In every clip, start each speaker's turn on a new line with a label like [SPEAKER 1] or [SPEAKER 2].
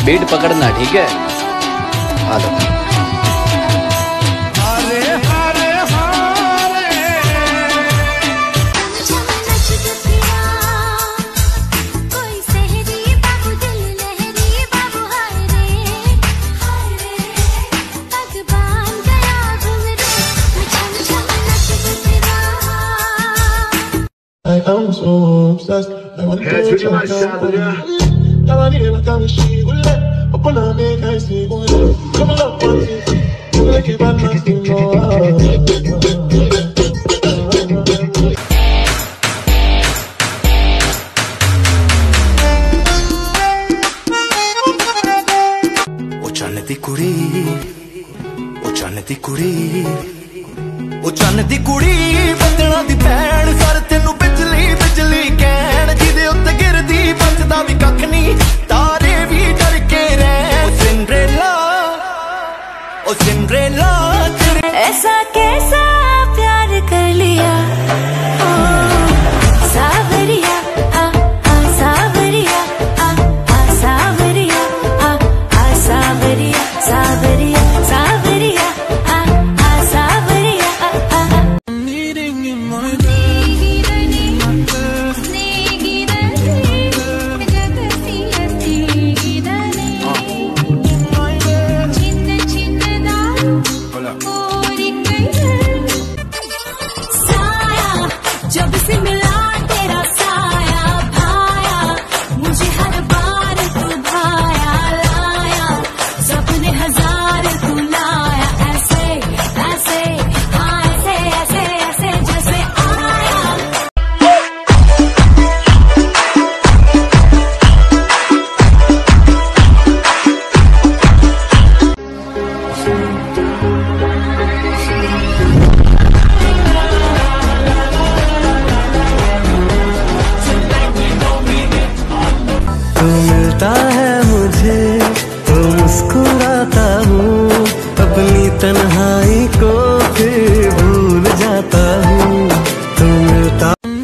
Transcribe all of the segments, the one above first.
[SPEAKER 1] Speed पकड़ना, ठीक है? हालो
[SPEAKER 2] I'm so obsessed. I want to touch your
[SPEAKER 3] चन्न दी कुड़ी बदना दी भैन सर तेनू बिजली बिजली कहन जिदे उत्ते गिरदी बचदा भी कख नहीं तारे भी डर के रह ओ सिंड्रेला
[SPEAKER 4] ऐसा कैसा प्यार कर लिया सावरिया सावरिया सावरिया सावरिया सावरिया सावरिया जब से मिला तेरा साया भाया मुझे हर बार तू भाया लाया सपने हजार तू लाया ऐसे ऐसे हाँ ऐसे ऐसे ऐसे जैसे आया
[SPEAKER 3] तू मिलता है मुझे तो मुस्कुराता हूँ अपनी तन्हाई को फिर भूल जाता हूँ तू मिलता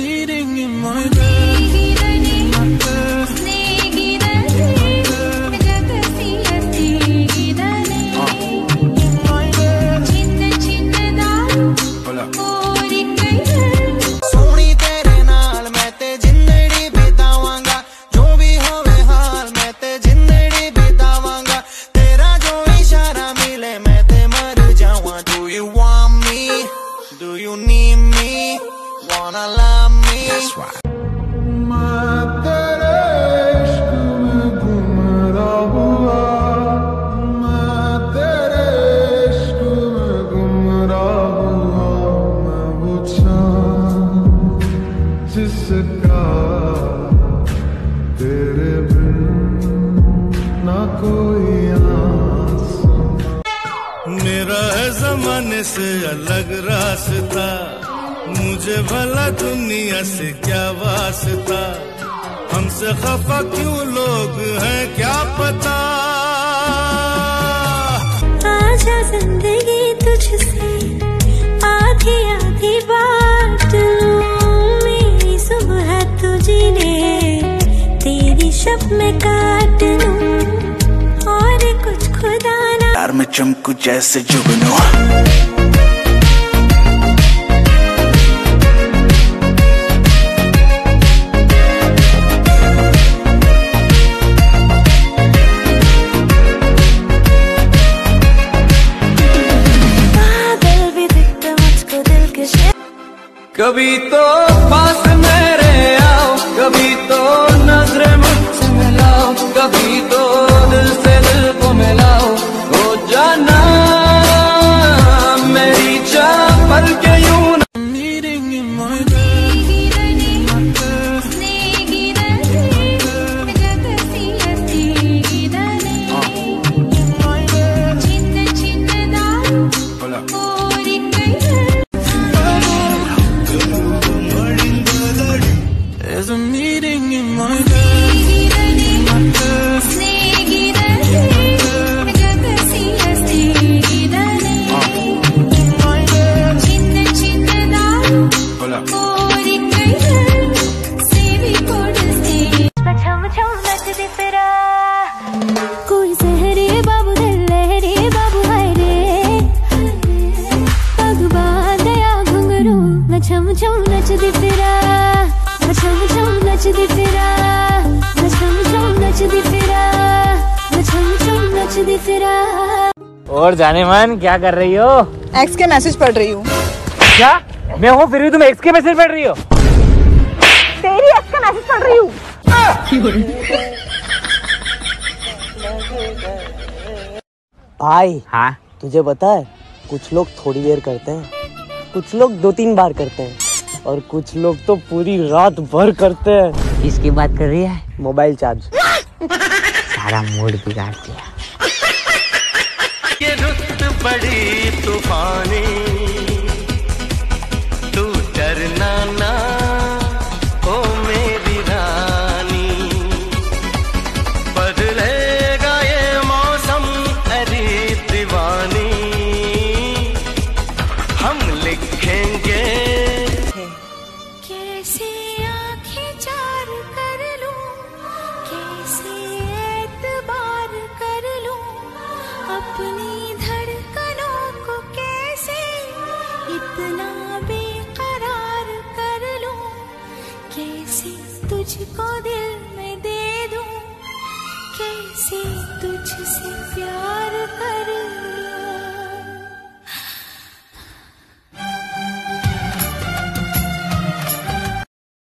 [SPEAKER 3] Do you need me? Wanna love me? That's right. मैं तेरे इश्क में गुमराह हुआ मैं तेरे इश्क में गुमराह हुआ मैं वो चाँद जिसका तेरे बिन ना कोई मेरा है ज़माने से अलग रास्ता मुझे भला दुनिया से क्या वास्ता हमसे खफा क्यों लोग हैं क्या पता
[SPEAKER 4] आजा जिंदगी तुझसे आधी आधी बात मेरी सुबह तुझे ने तेरी शब में काट लूं और कुछ खुदा ना
[SPEAKER 3] प्यार में चमकू जैसे जुगनू
[SPEAKER 4] बादल भी दिखते मुझको दिल के
[SPEAKER 3] कभी तो पास मेरे आओ कभी तो नजरें मुझसे मिलाओ कभी तो दिल से दिल को मिलाओ हो जाना मेरी चाह पल के यूं
[SPEAKER 4] There's a meeting in my नचदी फिरा, वो छम छम नचदी फिरा।
[SPEAKER 5] और जाने मन क्या कर रही हो?
[SPEAKER 6] एक्स के मैसेज पढ़ रही हूँ।
[SPEAKER 5] क्या मैं हूँ फिर भी तुम एक्स के मैसेज पढ़ रही हो?
[SPEAKER 6] तेरी एक्स का मैसेज पढ़ रही हूँ।
[SPEAKER 7] भाई
[SPEAKER 5] हाँ
[SPEAKER 7] तुझे पता है कुछ लोग थोड़ी देर करते हैं, कुछ लोग 2-3 बार करते हैं, और कुछ लोग तो पूरी रात भर करते हैं।
[SPEAKER 5] किसकी बात कर रही है?
[SPEAKER 7] Mobile charge.
[SPEAKER 5] सारा मूड बिगाड़ दिया।
[SPEAKER 3] ये रुत बड़ी तूफानी, तू डरना ना ओ मेरी रानी, बदलेगा ये मौसम अरे दीवानी, हम लिखेंगे।
[SPEAKER 4] कैसे आंखें चार कर लूं, कैसे एतबार कर लूं, अपनी धड़कनों को कैसे इतना बेकरार कर लूं, कैसे तुझको दिल में दे दूं, कैसे तुझसे प्यार कर लूं।